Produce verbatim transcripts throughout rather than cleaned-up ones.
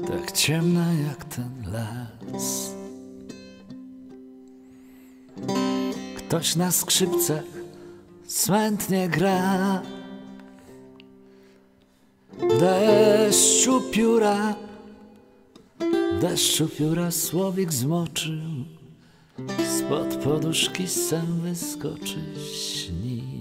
tak ciemna jak ten las. Ktoś na skrzypcach smętnie gra, w deszczu pióra, w deszczu pióra słowik zmoczył, spod poduszki sen wyskoczy, śni.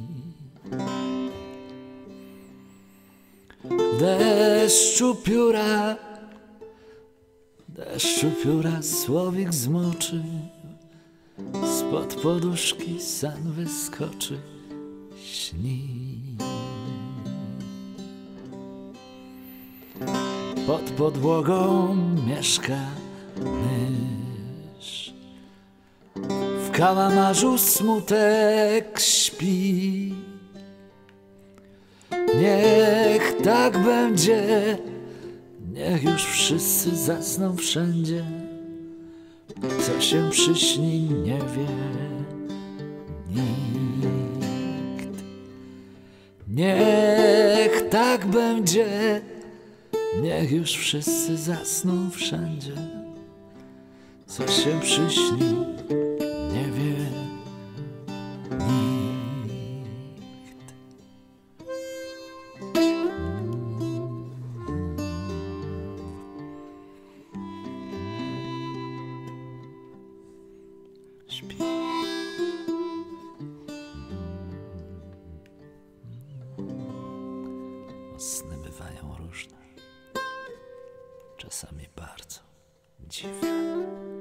W deszczu pióra, w deszczu pióra słowik zmoczył, spod poduszki sen wyskoczy, śni. Pod podłogą mieszka mysz, w kałamarzu smutek śpi. Niech tak będzie, niech już wszyscy zasną wszędzie, co się przyśni nie wie nikt. Niech tak będzie, niech już wszyscy zasną wszędzie, co się przyśni nie wie nikt. Śpi. Sny bywają różne, czasami bardzo dziwne.